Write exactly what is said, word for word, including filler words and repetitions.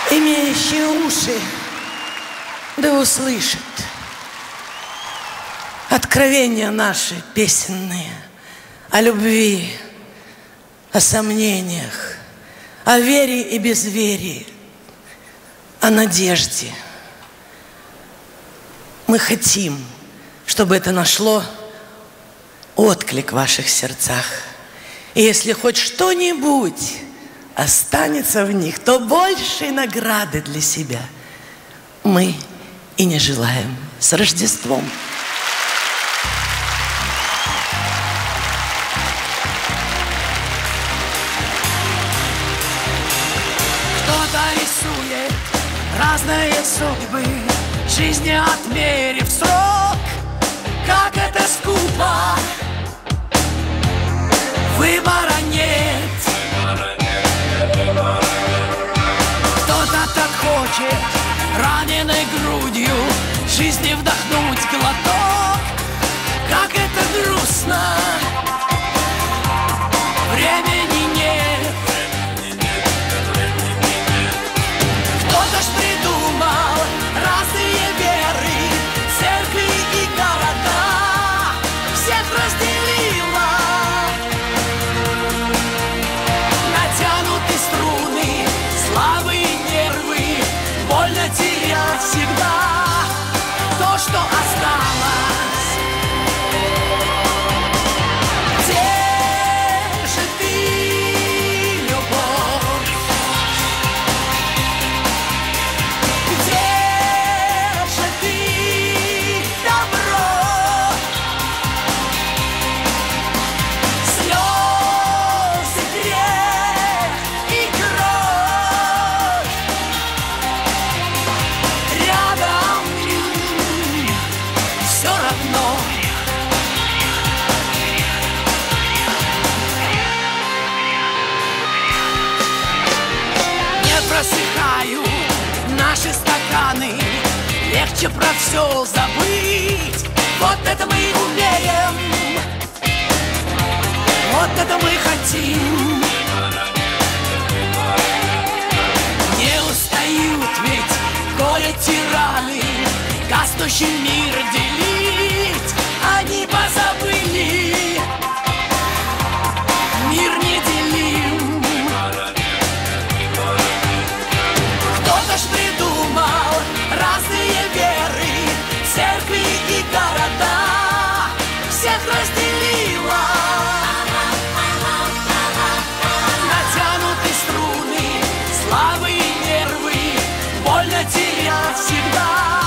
Имеющие уши, да услышат откровения наши песенные о любви, о сомнениях, о вере и безверии, о надежде. Мы хотим, чтобы это нашло отклик в ваших сердцах. И если хоть что-нибудь останется в них, то большей награды для себя мы и не желаем. С Рождеством! Кто-то рисует разные судьбы, жизни отмерив срок. Как это скупо, выбора нет. Кто-то так хочет раненой грудью жизни вдохнуть глоток. Как это грустно, времени нет. Кто-то ж придумал разные веры, церкви и города, всех разделила. Натянуты струны, слабые нервы, больно терять всегда то, что осталось. Где же ты, любовь? Где же ты, добро? Слезы, грех и кровь рядом все равно. Не просыхают наши стаканы, легче про все забыть. Вот это мы умеем, вот это мы хотим. Не устают ведь горе-тираны гаснущий мир делить. Они позабыли, мир неделим. Кто-то ж придумал разные веры, церкви и города, всех разделила. Натянуты струны, слабые нервы, больно терять всегда